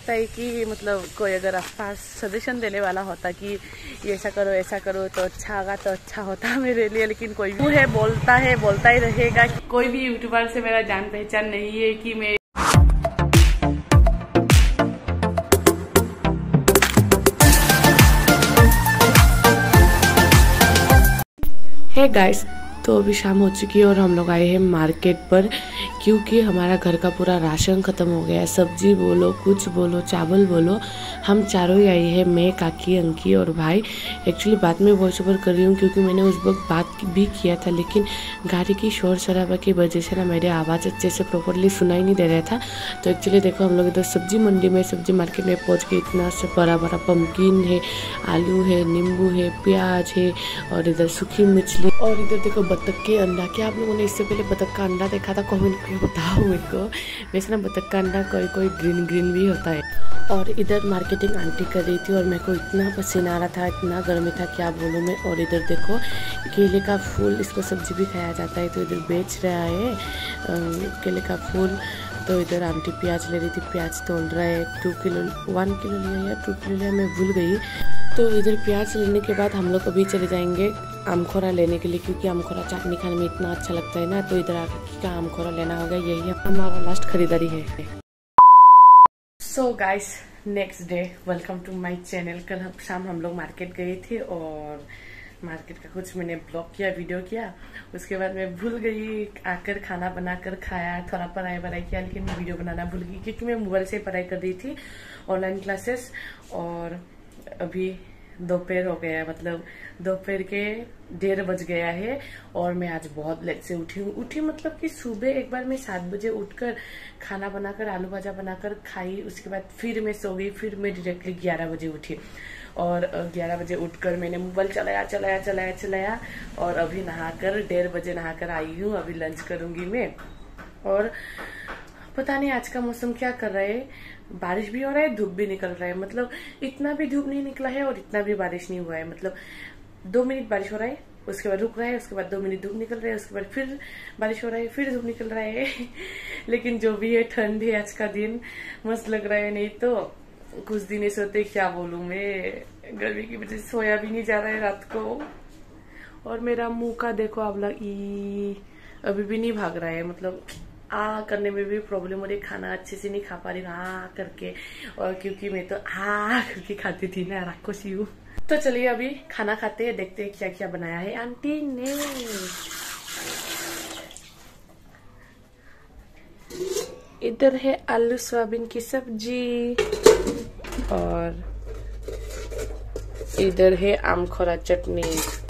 लगता है कि मतलब कोई अगर आसपास सजेशन देने वाला होता कि ये ऐसा करो तो अच्छा होगा, तो अच्छा होता मेरे लिए। लेकिन कोई भी है बोलता ही रहेगा। कोई भी यूट्यूबर से मेरा जान पहचान नहीं है कि मैं है गाइस। तो अभी शाम हो चुकी है और हम लोग आए हैं मार्केट पर, क्योंकि हमारा घर का पूरा राशन ख़त्म हो गया है। सब्जी बोलो, कुछ बोलो, चावल बोलो, हम चारों ही आए हैं, मैं, काकी, अंकी और भाई। एक्चुअली बाद में वॉइस ओवर कर रही हूँ क्योंकि मैंने उस वक्त बात भी किया था, लेकिन गाड़ी की शोर शराबा की वजह से ना मेरे आवाज़ अच्छे से प्रॉपरली सुनाई नहीं दे रहा था। तो एक्चुअली देखो हम लोग इधर सब्जी मंडी में, सब्जी मार्केट में पहुँच के इतना से बड़ा बड़ा पम्पकिन है, आलू है, नींबू है, प्याज है और इधर सूखी मछली और इधर देखो बतख के अंडा। क्या आप लोगों ने इससे पहले बतख का अंडा देखा था? कमेंट करके बताओ मेरे को। वैसे ना बतख का अंडा कोई ग्रीन ग्रीन भी होता है। और इधर मार्केटिंग आंटी कर रही थी और मेरे को इतना पसीना आ रहा था, इतना गर्मी था क्या बोलूँ मैं। और इधर देखो केले का फूल, इसको सब्जी भी खाया जाता है, तो इधर बेच रहा है केले का फूल। तो इधर आंटी प्याज ले रही थी, प्याज तोल रहा है। 1 किलो लिया या 2 किलो लिया, मैं भूल गई। तो इधर प्याज लेने के बाद हम लोग अभी चले जाएंगे आमखोरा लेने के लिए, क्योंकि आमखोरा चटनी खाने में इतना अच्छा लगता है ना। तो इधर आकर का आमखोरा लेना होगा, यही हमारा लास्ट खरीदारी है। So guys, next day, welcome to my channel. कल शाम हम लोग मार्केट गए थे और मार्केट का कुछ मैंने ब्लॉग किया, वीडियो किया। उसके बाद मैं भूल गई, आकर खाना बनाकर खाया, थोड़ा पढ़ाई किया, लेकिन मैं वीडियो बनाना भूल गई क्योंकि मैं मोबाइल से पढ़ाई कर रही थी, ऑनलाइन क्लासेस। और अभी दोपहर हो गया है, मतलब दोपहर के 1:30 बज गया है और मैं आज बहुत लेट से उठी मतलब कि सुबह एक बार मैं 7 बजे उठकर खाना बनाकर, आलू भाजा बनाकर खाई। उसके बाद फिर मैं सो गई, फिर मैं डायरेक्टली 11 बजे उठी और 11 बजे उठकर मैंने मोबाइल चलाया और अभी नहाकर 1:30 बजे नहाकर आई हूँ। अभी लंच करूंगी मैं। और पता नहीं आज का मौसम क्या कर रहा है, बारिश भी हो रहा है, धूप भी निकल रहा है। मतलब इतना भी धूप नहीं निकला है और इतना भी बारिश नहीं हुआ है। मतलब 2 मिनट बारिश हो रहा है, उसके बाद रुक रहा है, उसके बाद 2 मिनट धूप निकल रहा है, उसके बाद फिर बारिश हो रहा है, फिर धूप निकल रहा है। लेकिन जो भी है ठंड है, आज का दिन मस्त लग रहा है। नहीं तो कुछ दिन ऐसे होते, क्या बोलूं मैं, गर्मी की वजह से सोया भी नहीं जा रहा है रात को। और मेरा मुंह का देखो आप लोग, अभी भी नहीं भाग रहा है। मतलब करने में भी प्रॉब्लम हो रही, खाना अच्छे से नहीं खा पा रही करके। और क्योंकि मैं तो करके खाती थी ना, राक्षसी हूँ। तो चलिए अभी खाना खाते हैं, देखते हैं क्या क्या बनाया है आंटी ने। इधर है आलू सोयाबीन की सब्जी और इधर है आमखोरा चटनी।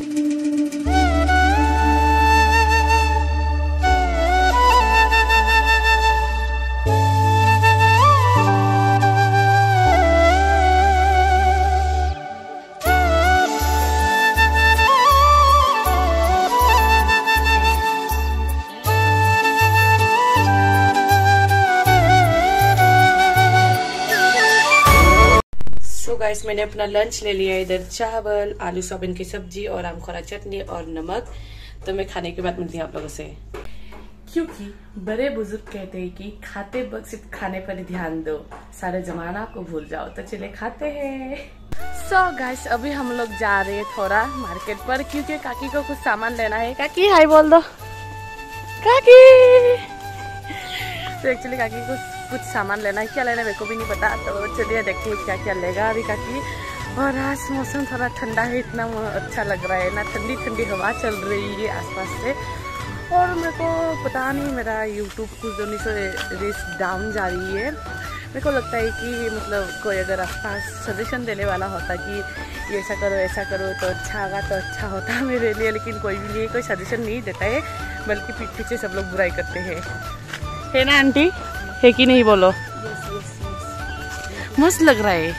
गाइस, मैंने अपना लंच ले लिया। इधर चावल, आलू सोयाबीन की सब्जी और आमखोरा चटनी और नमक। तो मैं खाने के बाद मिलती हूँ आप लोगों से, क्योंकि बड़े बुजुर्ग कहते हैं कि खाते वक्त सिर्फ खाने पर ध्यान दो, सारे जमाना को भूल जाओ। तो चले खाते हैं। सो गाइस, अभी हम लोग जा रहे हैं थोड़ा मार्केट पर, क्योंकि काकी को कुछ सामान लेना है। काकी हाय बोल दो, काकी। तो एक्चुअली काकी को कुछ सामान लेना है, क्या लेना है मेरे को भी नहीं पता। तो चलिए देखते हैं क्या क्या लेगा अभी काकी। और आज मौसम थोड़ा ठंडा है, इतना अच्छा लग रहा है ना, ठंडी ठंडी हवा चल रही है आसपास से। और मेरे को पता नहीं, मेरा यूट्यूब कुछ दिनों से रीच डाउन जा रही है। मेरे को लगता है कि मतलब कोई अगर आसपास सजेशन देने वाला होता कि ये ऐसा करो तो अच्छा होता मेरे लिए। लेकिन कोई भी नहीं, कोई सजेशन नहीं देता है, बल्कि पीठ पीछे सब लोग बुराई करते हैं। है ना आंटी, है कि नहीं बोलो? yes. मस्त लग रहा है।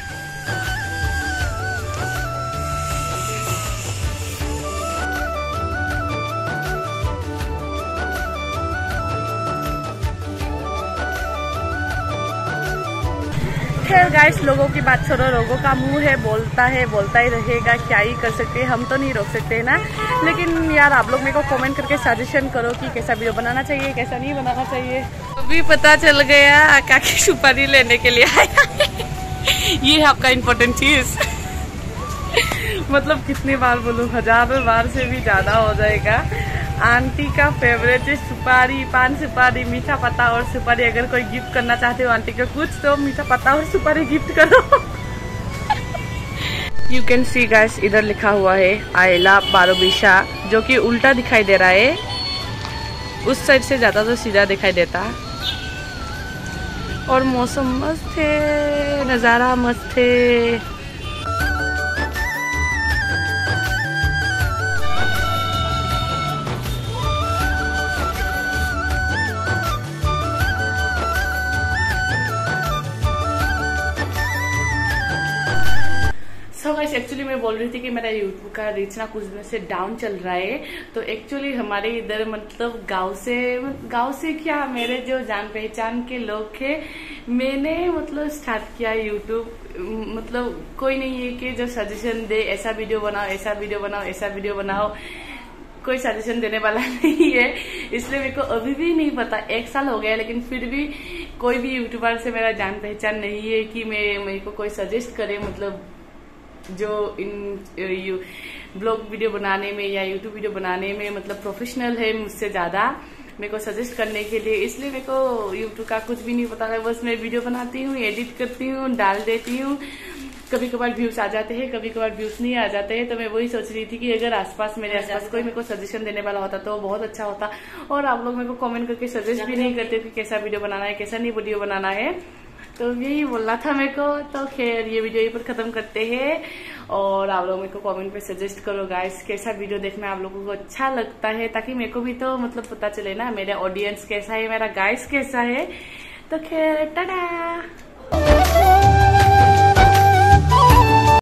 खैर गाइस, लोगों की बात छोड़ो, लोगों का मुंह है, बोलता ही रहेगा, क्या ही कर सकते हैं, हम तो नहीं रोक सकते ना। लेकिन यार आप लोग मेरे को कमेंट करके सजेशन करो कि कैसा वीडियो बनाना चाहिए, कैसा नहीं बनाना चाहिए। अभी पता चल गया काकी सुपारी लेने के लिए आया। ये है आपका इम्पोर्टेंट चीज। मतलब कितनी बार बोलूं, 1000 बार से भी ज्यादा हो जाएगा। आंटी का फेवरेट है सुपारी, पान सुपारी, मीठा पत्ता और सुपारी। अगर कोई गिफ्ट करना चाहते हो आंटी को कुछ तो मीठा पत्ता और सुपारी गिफ्ट करो। यू कैन सी गाइस, इधर लिखा हुआ है आई लव बारोबिशा, जो कि उल्टा दिखाई दे रहा है। उस साइड से ज्यादा तो सीधा दिखाई देता। और मौसम मस्त है, नज़ारा मस्त है। एक्चुअली मैं बोल रही थी कि मेरा यूट्यूब का रीच ना कुछ दिन से डाउन चल रहा है। तो एक्चुअली हमारे इधर मतलब गांव से क्या, मेरे जो जान पहचान के लोग थे, मैंने मतलब स्टार्ट किया यूट्यूब। मतलब कोई नहीं है कि जो सजेशन दे, ऐसा वीडियो बनाओ, ऐसा वीडियो बनाओ, ऐसा वीडियो बनाओ। कोई सजेशन देने वाला नहीं है, इसलिए मेरे को अभी भी नहीं पता। 1 साल हो गया, लेकिन फिर भी कोई भी यूट्यूबर से मेरा जान पहचान नहीं है कि मेरे को कोई सजेस्ट करे, मतलब जो इन ब्लॉग वीडियो बनाने में या यूट्यूब वीडियो बनाने में मतलब प्रोफेशनल है मुझसे ज्यादा, मेरे को सजेस्ट करने के लिए। इसलिए मेरे को यूट्यूब का कुछ भी नहीं पता है। बस मैं वीडियो बनाती हूँ, एडिट करती हूँ, डाल देती हूँ। कभी कभार व्यूज आ जाते हैं, कभी कभार व्यूज नहीं आ जाते हैं। तो मैं वही सोच रही थी कि अगर मेरे आसपास कोई मेरे को सजेशन देने वाला होता तो बहुत अच्छा होता। और आप लोग मेरे को कमेंट करके सजेस्ट भी नहीं करते कि कैसा वीडियो बनाना है, कैसा नहीं वीडियो बनाना है। तो यही बोलना था मेरे को। तो खैर ये वीडियो यहीं पर खत्म करते हैं। और आप लोग मेरे को कमेंट पे सजेस्ट करो गाइस, कैसा वीडियो देखना आप लोगों को अच्छा लगता है, ताकि मेरे को भी तो मतलब पता चले ना मेरा ऑडियंस कैसा है, मेरा गाइस कैसा है। तो खैर टाटा।